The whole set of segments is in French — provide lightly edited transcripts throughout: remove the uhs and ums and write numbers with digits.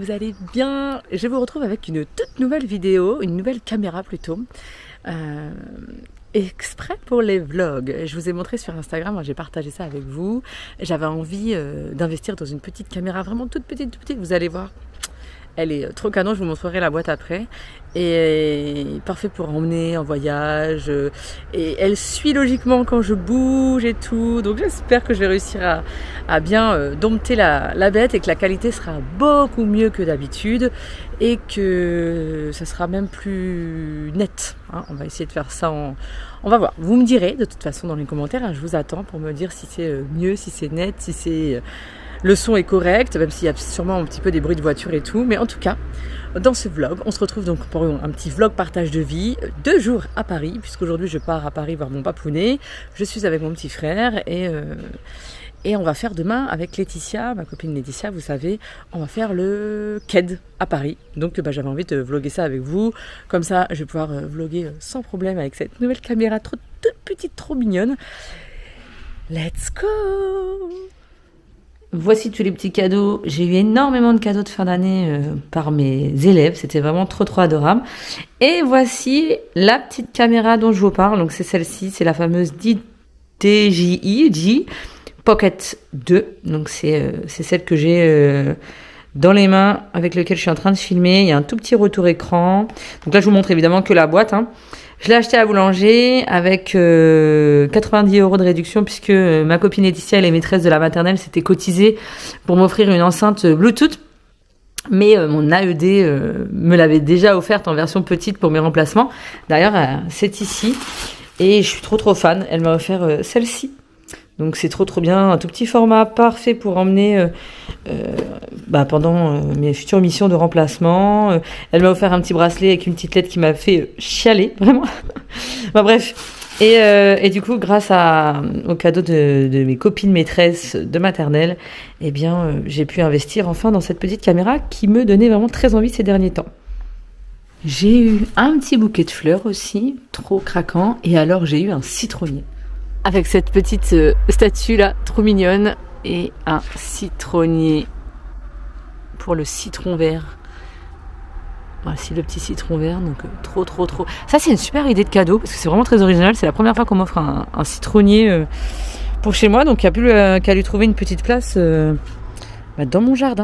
vous allez bien. Je vous retrouve avec une toute nouvelle vidéo, une nouvelle caméra plutôt, exprès pour les vlogs. Je vous ai montré sur Instagram, j'ai partagé ça avec vous. J'avais envie d'investir dans une petite caméra, vraiment toute petite, vous allez voir. Elle est trop canon, je vous montrerai la boîte après. Et parfait pour emmener en voyage. Et elle suit logiquement quand je bouge et tout. Donc j'espère que je vais réussir à bien dompter la bête et que la qualité sera beaucoup mieux que d'habitude. Et que ça sera même plus net. Hein. On va essayer de faire ça on va voir. Vous me direz de toute façon dans les commentaires. Hein, je vous attends pour me dire si c'est mieux, si c'est net, si c'est... Le son est correct, même s'il y a sûrement un petit peu des bruits de voiture et tout. Mais en tout cas, dans ce vlog, on se retrouve donc pour un petit vlog partage de vie. 2 jours à Paris, puisqu'aujourd'hui je pars à Paris voir mon papounet. Je suis avec mon petit frère et on va faire demain avec Laetitia, ma copine Laetitia, vous savez, on va faire le KED à Paris. Donc j'avais envie de vlogger ça avec vous. Comme ça, je vais pouvoir vlogger sans problème avec cette nouvelle caméra toute petite, trop mignonne. Let's go! Voici tous les petits cadeaux. J'ai eu énormément de cadeaux de fin d'année par mes élèves. C'était vraiment trop adorable. Et voici la petite caméra dont je vous parle. Donc c'est celle-ci, c'est la fameuse DJI Pocket 2. Donc c'est celle que j'ai dans les mains avec laquelle je suis en train de filmer. Il y a un tout petit retour écran. Donc là je vous montre évidemment que la boîte. Hein. Je l'ai acheté à Boulanger avec 90 € de réduction puisque ma copine Laetitia et les maîtresses de la maternelle s'étaient cotisées pour m'offrir une enceinte Bluetooth. Mais mon AED me l'avait déjà offerte en version petite pour mes remplacements. D'ailleurs, c'est ici et je suis trop fan. Elle m'a offert celle-ci. Donc c'est trop bien, un tout petit format parfait pour emmener pendant mes futures missions de remplacement. Elle m'a offert un petit bracelet avec une petite lettre qui m'a fait chialer, vraiment. Bref. Et du coup, grâce au cadeau de mes copines maîtresses de maternelle, eh bien, j'ai pu investir enfin dans cette petite caméra qui me donnait vraiment très envie ces derniers temps. J'ai eu un petit bouquet de fleurs aussi, trop craquant. Et alors, j'ai eu un citronnier. Avec cette petite statue là, trop mignonne. Et un citronnier pour le citron vert. Voici le petit citron vert, donc trop. Ça c'est une super idée de cadeau, parce que c'est vraiment très original. C'est la première fois qu'on m'offre un citronnier pour chez moi. Donc il n'y a plus qu'à lui trouver une petite place dans mon jardin.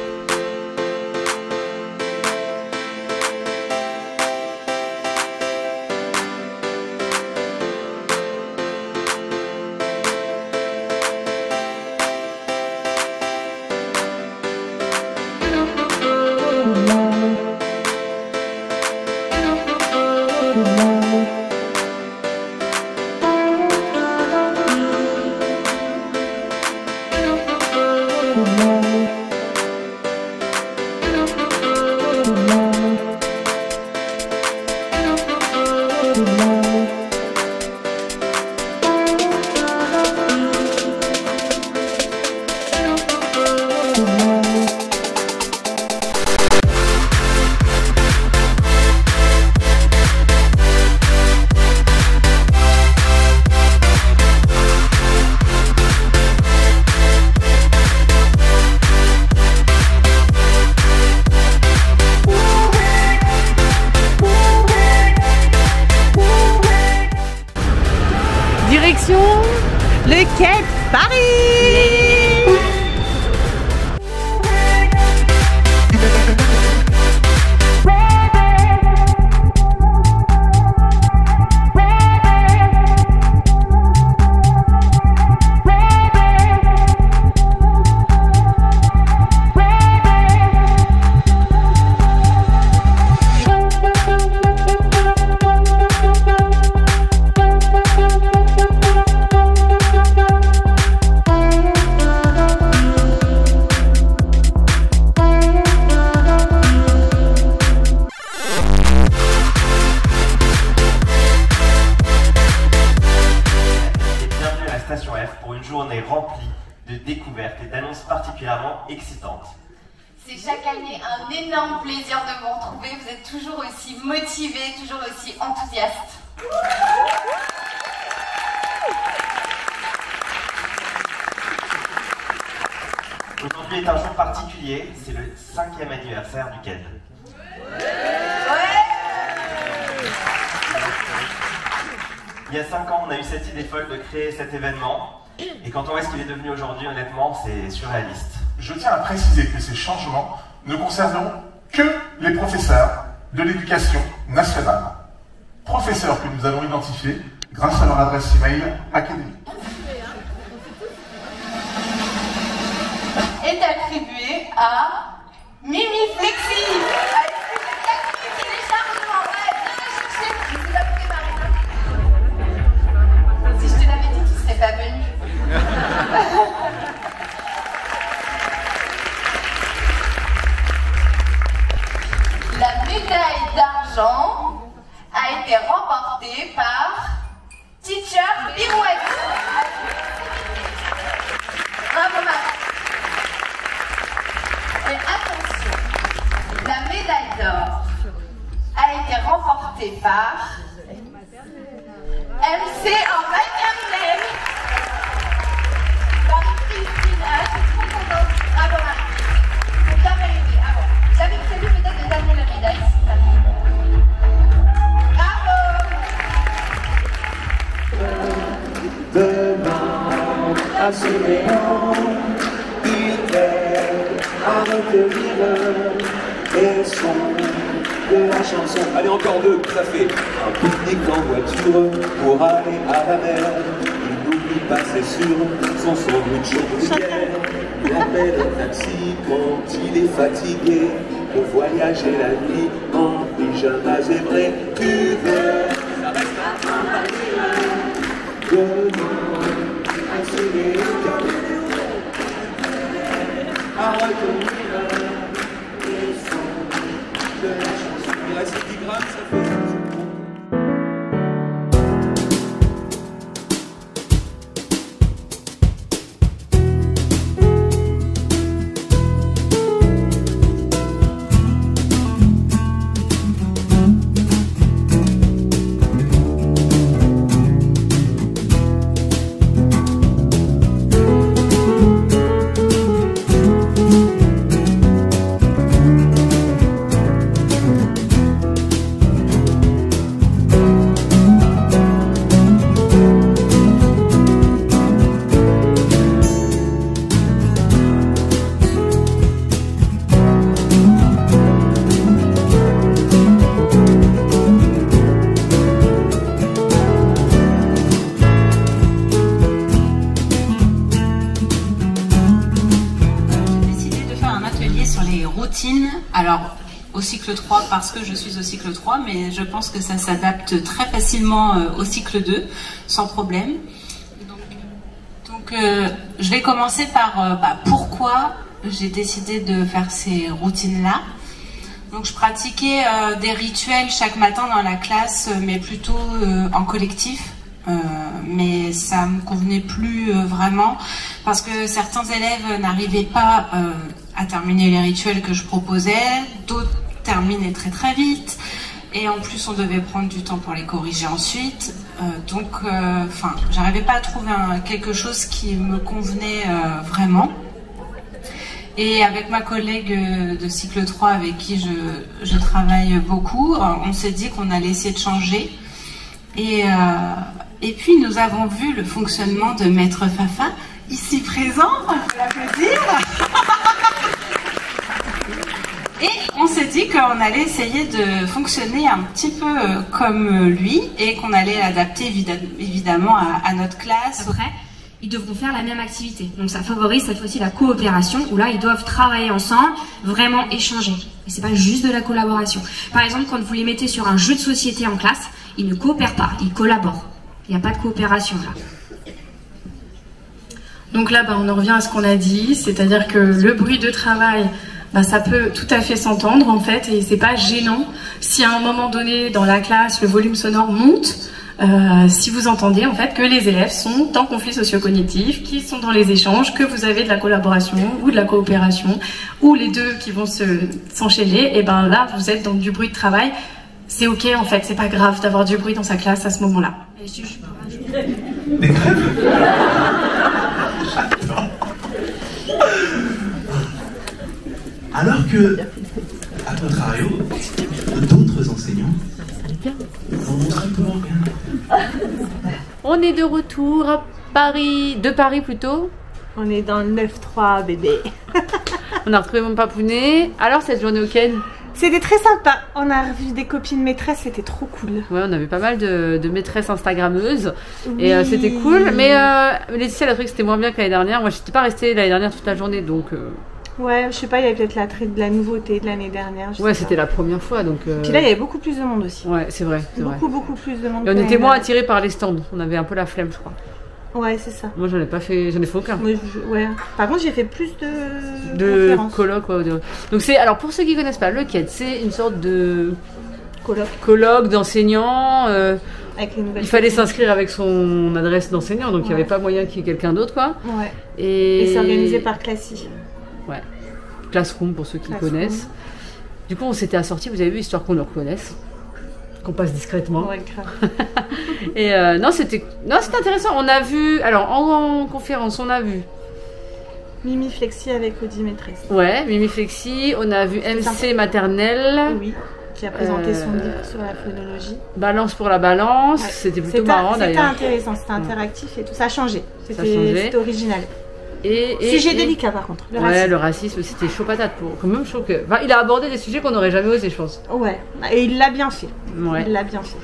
Direction le KED Paris. Remplie de découvertes et d'annonces particulièrement excitantes. C'est chaque année un énorme plaisir de vous retrouver. Vous êtes toujours aussi motivés, toujours aussi enthousiastes. Aujourd'hui Aujourd'hui est un jour particulier, c'est le 5e anniversaire du CAD. Il y a 5 ans, on a eu cette idée folle de créer cet événement. Et quand on voit ce qu'il est devenu aujourd'hui, honnêtement, c'est surréaliste. Je tiens à préciser que ces changements ne concerneront que les professeurs de l'éducation nationale. Professeurs que nous avons identifiés grâce à leur adresse email académique. Est attribué à Mimi Flexi. Si je te l'avais dit, tu serais pas venu. La médaille d'argent a été remportée par Teacher Birouette. Bravo Marie. Et attention, la médaille d'or a été remportée par MC en maternelle. Marie-Christine, je suis trop contente. Bravo Marie. C'est bien mérité. Ah bon. J'avais prévu peut-être de t'amener la médaille. Bravo. Demain, à ce néant, il t'aide à retenir les sons de la chanson. Allez, encore deux, ça fait un pique-nique en voiture pour aller à la mer. Il n'oublie pas, c'est sûr, son sandwich chaud de bière. Il appelle un taxi quand il est fatigué pour voyager la nuit en pyjama zébré. Tu veux, ça reste demain, accélérer à retenir les sons de la chanson. Il reste 10 grammes, ça fait... Alors, au cycle 3 parce que je suis au cycle 3, mais je pense que ça s'adapte très facilement au cycle 2, sans problème. Donc je vais commencer par pourquoi j'ai décidé de faire ces routines-là. Donc je pratiquais des rituels chaque matin dans la classe, mais plutôt en collectif. Mais ça me convenait plus vraiment parce que certains élèves n'arrivaient pas à terminer les rituels que je proposais, d'autres terminaient très très vite et en plus on devait prendre du temps pour les corriger ensuite, donc j'arrivais pas à trouver quelque chose qui me convenait vraiment. Et avec ma collègue de cycle 3 avec qui je travaille beaucoup, on s'est dit qu'on allait essayer de changer. Et puis nous avons vu le fonctionnement de Maître Fafa, ici présent, on peut l'applaudir. Et on s'est dit qu'on allait essayer de fonctionner un petit peu comme lui et qu'on allait l'adapter évidemment à notre classe. Après, ils devront faire la même activité. Donc ça favorise cette fois-ci la coopération où là ils doivent travailler ensemble, vraiment échanger. Et c'est pas juste de la collaboration. Par exemple, quand vous les mettez sur un jeu de société en classe, ils ne coopèrent pas, ils collaborent. Il n'y a pas de coopération là. Donc là, on en revient à ce qu'on a dit, c'est-à-dire que le bruit de travail, ça peut tout à fait s'entendre en fait, et c'est pas gênant si à un moment donné dans la classe le volume sonore monte, si vous entendez en fait que les élèves sont en conflit socio-cognitif, qu'ils sont dans les échanges, que vous avez de la collaboration ou de la coopération, ou les deux qui vont s'enchaîner, et là vous êtes dans du bruit de travail. C'est ok en fait, c'est pas grave d'avoir du bruit dans sa classe à ce moment-là. Des crèves. Alors que, à contrario, d'autres enseignants n'en ont simplement rien. On est de retour à Paris, de Paris plutôt. On est dans le 9-3 bébé. On a retrouvé mon papounet. Alors cette journée au Ken? C'était très sympa. On a revu des copines maîtresses, c'était trop cool. Ouais, on avait pas mal de maîtresses instagrammeuses. Oui. Et c'était cool. Mais Laetitia, elle a trouvé que c'était moins bien que l'année dernière. Moi, je n'étais pas restée l'année dernière toute la journée. Donc, ouais, je sais pas, il y avait peut-être l'attrait de la nouveauté de l'année dernière. Ouais, c'était la première fois. Donc, Puis là, il y avait beaucoup plus de monde aussi. Ouais, c'est vrai. Beaucoup plus de monde. Et on était moins attirés par les stands. On avait un peu la flemme, je crois. Ouais, c'est ça. Moi, j'en ai fait aucun. Moi, ouais. Par contre, j'ai fait plus de colloques. Ouais, donc, alors, pour ceux qui connaissent pas, le CAD, c'est une sorte de colloque d'enseignants. Il fallait s'inscrire avec son adresse d'enseignant, donc il n'y avait pas moyen qu'il y ait quelqu'un d'autre, quoi. Ouais. Et c'est organisé par Classy. Ouais. Classroom, pour ceux qui connaissent. Du coup, on s'était assortis, vous avez vu, histoire qu'on le reconnaisse. Qu'on passe discrètement. Ouais, grave. Et non, c'était intéressant. On a vu, alors en conférence, on a vu Mimi Flexi avec Audi Maîtresse. Ouais, Mimi Flexi. On a vu MC Maternelle. Oui, qui a présenté son livre sur la phonologie. Balance pour la balance. Ouais. C'était plutôt marrant d'ailleurs. C'était intéressant, c'était interactif et tout. Ça a changé. C'était original. Sujet délicat par contre. Le racisme, c'était chaud patate. Quand même chaud que. Enfin, il a abordé des sujets qu'on n'aurait jamais osé, je pense. Ouais, et il l'a bien fait. Ouais. Il l'a bien fait.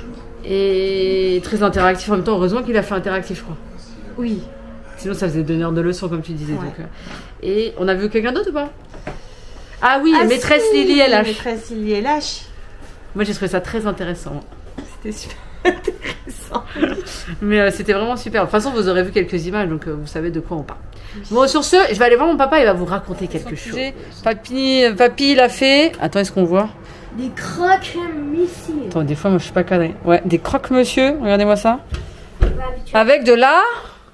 Et très interactif en même temps. Heureusement qu'il a fait interactif, je crois. Oui. Sinon, ça faisait 2 heures de leçon, comme tu disais. Ouais. Donc, et on a vu quelqu'un d'autre ou pas? Ah oui, maîtresse Lily LH. Maîtresse Lily LH. Moi, j'ai trouvé ça très intéressant. C'était super intéressant. Mais c'était vraiment super. De toute façon, vous aurez vu quelques images, donc vous savez de quoi on parle. Bon, sur ce, je vais aller voir mon papa, il va vous raconter quelque chose. Papy, il a fait... Attends, est-ce qu'on voit? Des croque-monsieur. Attends, des fois, moi, je suis pas cadré. Ouais, des croque-monsieur, regardez-moi ça. Avec de la...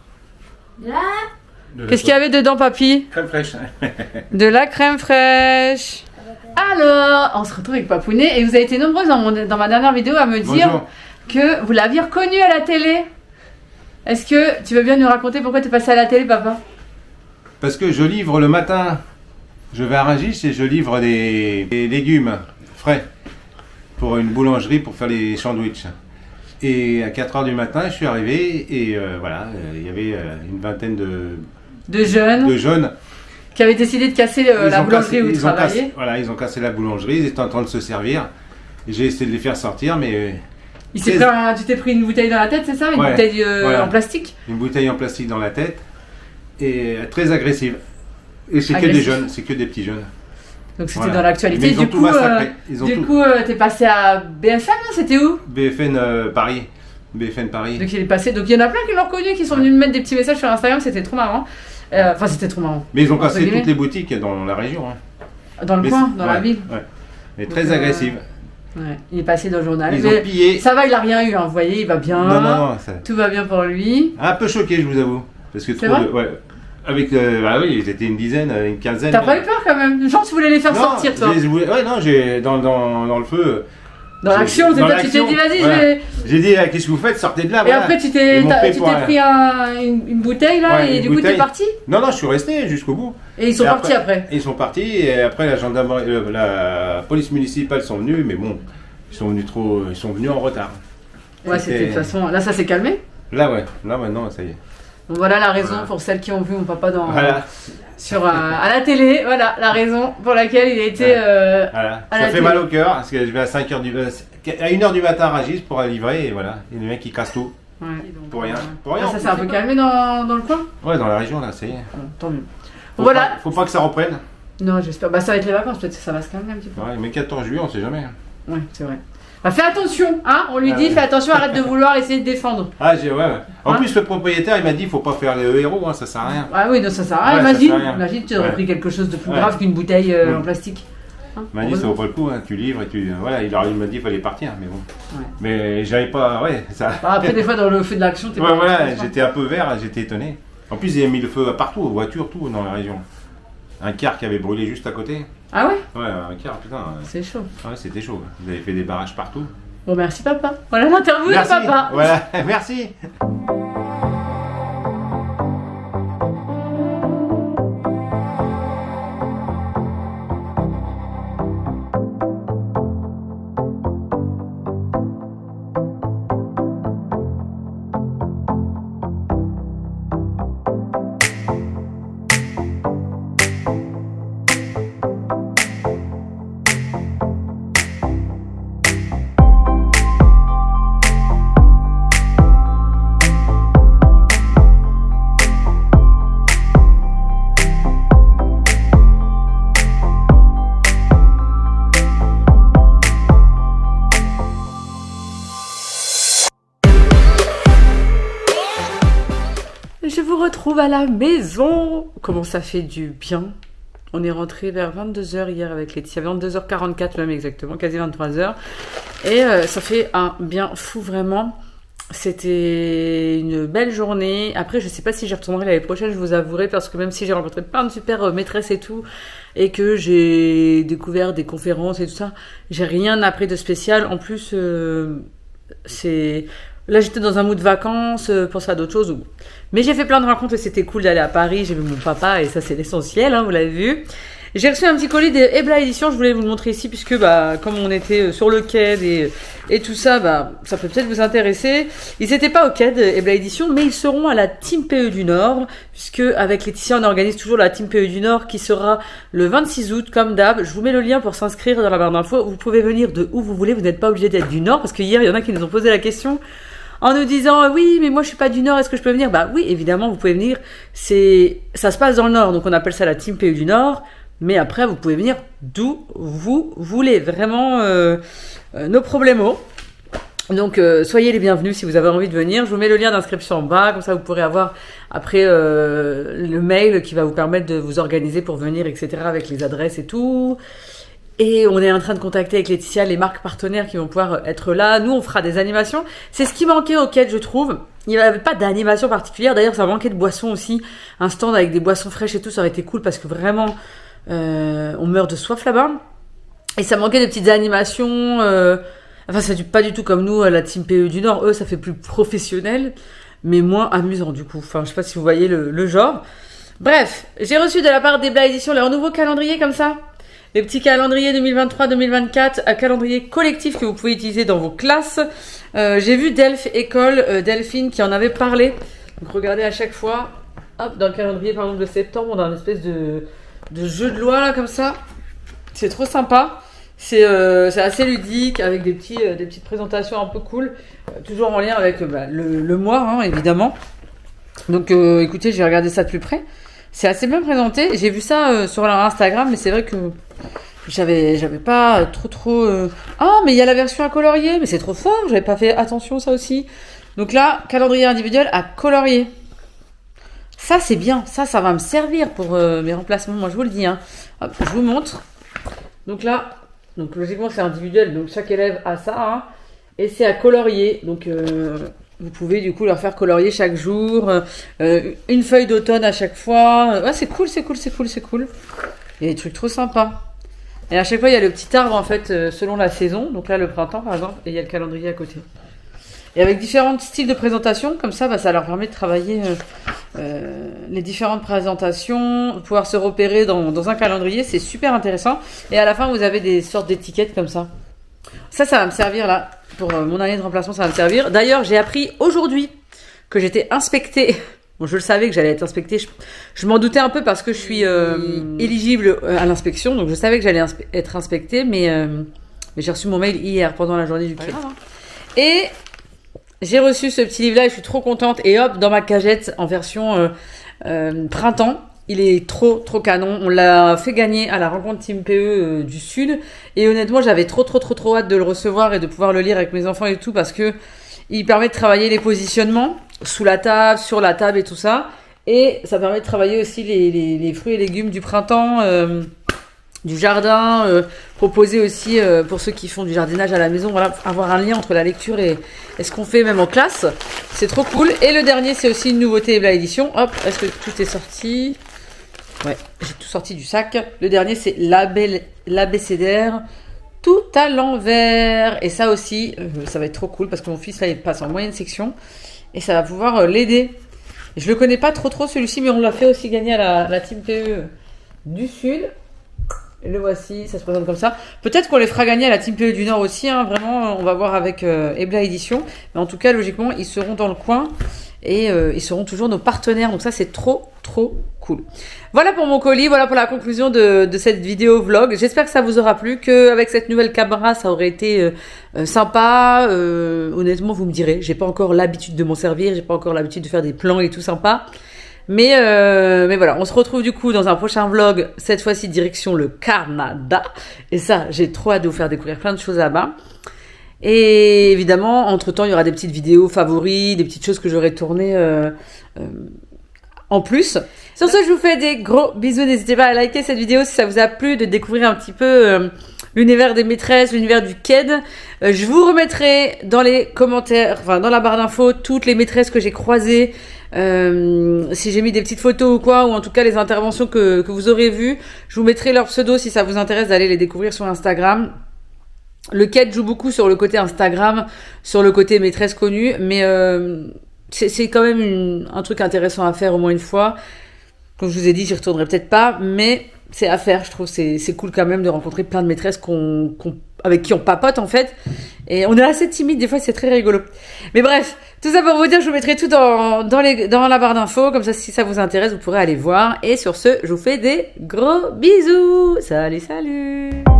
Qu'est-ce qu'il y avait dedans, papy? Crème fraîche. De la crème fraîche. Alors, on se retrouve avec Papounet et vous avez été nombreuses dans ma dernière vidéo à me dire que vous l'aviez reconnu à la télé. Est-ce que tu veux bien nous raconter pourquoi tu es passé à la télé, papa? Parce que je livre le matin, je vais à Rungis et je livre des légumes frais pour une boulangerie pour faire les sandwichs. Et à 4 h du matin, je suis arrivé et voilà, il y avait une vingtaine de jeunes qui avaient décidé de casser la boulangerie où ils travaillaient. Voilà, ils ont cassé la boulangerie, ils étaient en train de se servir. J'ai essayé de les faire sortir, mais... Tu t'es pris une bouteille dans la tête, c'est ça? Une bouteille en plastique? Une bouteille en plastique dans la tête, et très agressive. Et c'est que des jeunes, c'est que des petits jeunes. Donc c'était dans l'actualité. Du coup, t'es passé à BFM, non? C'était où? BFN Paris. BFN Paris. Donc il est passé. Donc il y en a plein qui l'ont reconnu, qui sont venus me mettre des petits messages sur Instagram, c'était trop marrant. Enfin, c'était trop marrant. Mais ils ont cassé toutes les boutiques dans la région. Hein. Dans le coin, dans la ville. Ouais. Mais très agressive. Ouais. Il est passé dans le journal. Ils ont pillé. Ça va, il a rien eu, hein. Vous voyez, il va bien. Non, tout va bien pour lui. Un peu choqué, je vous avoue. Parce que avec bah oui, ils étaient une dizaine, une quinzaine. T'as pas eu peur quand même? Genre, tu voulais les faire sortir, toi? Ouais, non, j'ai dans le feu. Dans l'action, c'est toi, tu t'es dit, vas-y, voilà. je vais. J'ai dit, qu'est-ce que vous faites? Sortez de là. Et après, tu t'es pris une bouteille là, et du coup, t'es parti? Non, je suis resté jusqu'au bout. Et ils sont partis après? Ils sont partis, et après, la police municipale sont venus, mais bon, ils sont venus en retard. Ouais, c'était de toute façon. Là, ça s'est calmé? Là, ouais, là maintenant, ça y est. Donc voilà la raison pour celles qui ont vu mon papa à la télé, voilà la raison pour laquelle il a été ça fait mal au cœur parce que je vais à 1h du matin à Rungis pour aller livrer et voilà, et le mec qui casse tout. Ouais. Pour rien. Ça s'est un peu calmé dans le coin? Ouais, dans la région là, ça y est. Tant mieux. Voilà. Faut pas que ça reprenne. Non, j'espère. Bah ça va être les vacances, peut-être que ça va se calmer un petit peu. Ouais, mais 14 juillet, on sait jamais. Ouais, c'est vrai. Bah, fais attention, hein, on lui dit, fais attention, arrête de vouloir essayer de défendre. En plus, le propriétaire, il m'a dit, faut pas faire le héros, hein, ça sert à rien. Ah oui, non, ça sert à rien, imagine, tu aurais pris quelque chose de plus grave qu'une bouteille en plastique. Il m'a dit, ça vaut pas le coup, hein, tu livres et tu... Voilà, il m'a dit, il fallait partir, mais bon. Mais j'avais pas... ça... Après, des fois, dans le feu de l'action, t'es pas... Voilà, j'étais un peu vert, j'étais étonné. En plus, ils avaient mis le feu partout, aux voitures, tout, dans la région. Un car qui avait brûlé juste à côté. Ah ouais? Ouais, un car, putain. C'est chaud. Ouais, c'était chaud. Vous avez fait des barrages partout. Bon, merci papa. Voilà l'interview de papa. Voilà, merci. retrouve à la maison. Comment ça fait du bien. On est rentré vers 22h hier avec Laetitia, 22h44 même exactement, quasi 23h. Et ça fait un bien fou vraiment. C'était une belle journée. Après, je sais pas si j'y retournerai l'année prochaine, je vous avouerai, parce que même si j'ai rencontré plein de super maîtresses et tout, et que j'ai découvert des conférences et tout ça, j'ai rien appris de spécial. En plus, là, j'étais dans un mood de vacances, penser à d'autres choses. Mais j'ai fait plein de rencontres et c'était cool d'aller à Paris. J'ai vu mon papa et ça, c'est l'essentiel, hein, vous l'avez vu. J'ai reçu un petit colis des Ebla Éditions. Je voulais vous le montrer ici puisque, comme on était sur le quai et tout ça, ça peut peut-être vous intéresser. Ils n'étaient pas au quai de Ebla Éditions, mais ils seront à la Team PE du Nord, puisque avec Laetitia, on organise toujours la Team PE du Nord qui sera le 26 août, comme d'hab. Je vous mets le lien pour s'inscrire dans la barre d'infos. Vous pouvez venir de où vous voulez. Vous n'êtes pas obligé d'être du Nord, parce que hier, il y en a qui nous ont posé la question en nous disant oui, mais moi je suis pas du Nord, est-ce que je peux venir? Bah oui, évidemment, vous pouvez venir. Ça se passe dans le Nord, donc on appelle ça la Team PE du Nord. Mais après, vous pouvez venir d'où vous voulez. Vraiment, no problemo. Donc, soyez les bienvenus si vous avez envie de venir. Je vous mets le lien d'inscription en bas. Comme ça, vous pourrez avoir après le mail qui va vous permettre de vous organiser pour venir, etc. avec les adresses et tout. Et on est en train de contacter avec Laetitia les marques partenaires qui vont pouvoir être là. Nous, on fera des animations. C'est ce qui manquait au quai, je trouve. Il n'y avait pas d'animation particulière. D'ailleurs, ça manquait de boissons aussi. Un stand avec des boissons fraîches et tout, ça aurait été cool parce que vraiment... on meurt de soif là-bas. Et ça manquait de petites animations. Enfin, c'est pas du tout comme nous, à la Team PE du Nord. Eux, ça fait plus professionnel, mais moins amusant du coup. Enfin, je sais pas si vous voyez le genre. Bref, j'ai reçu de la part d'Ebla Éditions leur nouveau calendrier comme ça. Les petits calendriers 2023-2024, un calendrier collectif que vous pouvez utiliser dans vos classes. J'ai vu École, Delphine qui en avait parlé. Donc regardez à chaque fois. Hop, dans le calendrier par exemple de septembre, on a une espèce de jeu de loi là comme ça. C'est trop sympa. C'est assez ludique avec des petites présentations un peu cool. Toujours en lien avec le mois hein, évidemment. Donc écoutez, je vais regarder ça de plus près. C'est assez bien présenté. J'ai vu ça sur leur Instagram, mais c'est vrai que j'avais pas trop... Ah, mais il y a la version à colorier. Mais c'est trop fort, j'avais pas fait attention ça aussi. Donc là, calendrier individuel à colorier. Ça, c'est bien. Ça va me servir pour mes remplacements. Moi, je vous le dis. Hein. Hop, je vous montre. Donc là, logiquement, c'est individuel. Donc, chaque élève a ça. Hein. Et c'est à colorier. Donc, vous pouvez du coup leur faire colorier chaque jour. Une feuille d'automne à chaque fois. Ouais, c'est cool. Il y a des trucs trop sympas. Et à chaque fois, il y a le petit arbre, en fait, selon la saison. Donc là, le printemps, par exemple. Et il y a le calendrier à côté. Et avec différents styles de présentation, comme ça, ça leur permet de travailler les différentes présentations, pouvoir se repérer dans un calendrier, c'est super intéressant. Et à la fin, vous avez des sortes d'étiquettes comme ça. Ça va me servir là, pour mon année de remplacement, ça va me servir. D'ailleurs, j'ai appris aujourd'hui que j'étais inspectée. Bon, je le savais que j'allais être inspectée. Je m'en doutais un peu parce que je suis éligible à l'inspection, donc je savais que j'allais être inspectée, mais j'ai reçu mon mail hier pendant la journée du pied. Et j'ai reçu ce petit livre-là et je suis trop contente. Et hop, dans ma cagette en version printemps. Il est trop canon. On l'a fait gagner à la rencontre Team PE du Sud. Et honnêtement, j'avais trop hâte de le recevoir et de pouvoir le lire avec mes enfants et tout parce que il permet de travailler les positionnements sous la table, sur la table et tout ça. Et ça permet de travailler aussi les fruits et légumes du printemps, du jardin, proposer aussi pour ceux qui font du jardinage à la maison, voilà, avoir un lien entre la lecture et ce qu'on fait même en classe. C'est trop cool. Et le dernier, c'est aussi une nouveauté Ebla Édition. Hop, est-ce que tout est sorti? Ouais, j'ai tout sorti du sac. Le dernier, c'est l'abécédaire tout à l'envers. Et ça aussi, ça va être trop cool parce que mon fils, là, il passe en moyenne section. Et ça va pouvoir l'aider. Je le connais pas trop celui-ci, mais on l'a fait aussi gagner à la Team PE du Sud. Et le voici, ça se présente comme ça. Peut-être qu'on les fera gagner à la Team PE du Nord aussi. Hein, vraiment, on va voir avec Ebla Édition. Mais en tout cas, logiquement, ils seront dans le coin. Et ils seront toujours nos partenaires. Donc ça, c'est trop cool. Voilà pour mon colis. Voilà pour la conclusion de cette vidéo vlog. J'espère que ça vous aura plu. Qu'avec cette nouvelle caméra, ça aurait été sympa. Honnêtement, vous me direz. J'ai pas encore l'habitude de m'en servir. J'ai pas encore l'habitude de faire des plans et tout sympa. Mais voilà, on se retrouve du coup dans un prochain vlog, cette fois-ci direction le Canada. Et ça, j'ai trop hâte de vous faire découvrir plein de choses là-bas. Et évidemment, entre-temps, il y aura des petites vidéos favoris, des petites choses que j'aurai tournées en plus. Sur ce, je vous fais des gros bisous. N'hésitez pas à liker cette vidéo si ça vous a plu, de découvrir un petit peu l'univers des maîtresses, l'univers du KED. Je vous remettrai dans les commentaires, enfin dans la barre d'infos, toutes les maîtresses que j'ai croisées. Si j'ai mis des petites photos ou quoi, ou en tout cas les interventions que vous aurez vues. Je vous mettrai leur pseudo si ça vous intéresse d'aller les découvrir sur Instagram. Le KED joue beaucoup sur le côté Instagram, sur le côté maîtresse connue, mais c'est quand même un truc intéressant à faire au moins une fois. Comme je vous ai dit, j'y retournerai peut-être pas, mais c'est à faire. Je trouve c'est cool quand même de rencontrer plein de maîtresses avec qui on papote en fait. Et on est assez timide, des fois c'est très rigolo. Mais bref, tout ça pour vous dire, je vous mettrai tout dans la barre d'infos, comme ça si ça vous intéresse, vous pourrez aller voir. Et sur ce, je vous fais des gros bisous. Salut, salut.